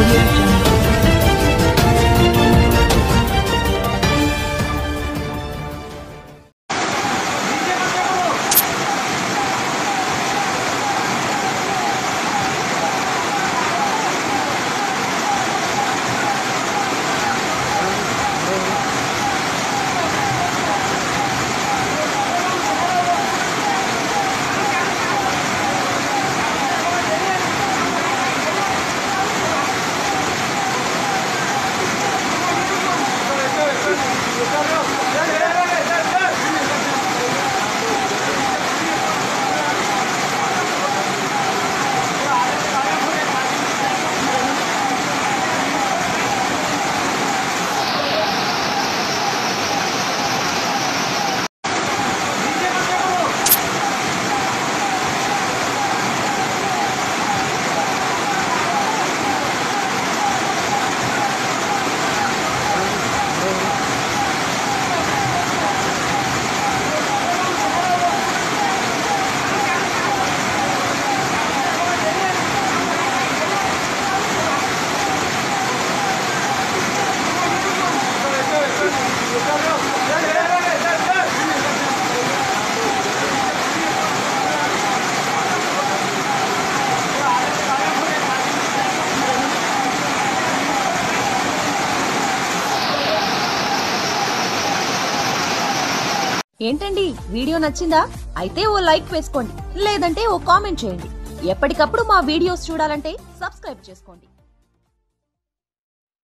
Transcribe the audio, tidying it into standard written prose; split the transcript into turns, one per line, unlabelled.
Audio Jungle.
ఏంటండి video నచ్చిందా? అయితే ఓ లైక్ వేసుకోండి, లేదంటే ఓ కామెంట్ చేయండి. ఎప్పటికప్పుడు మా వీడియోస్ చూడాలంటే సబ్స్క్రైబ్ చేసుకోండి.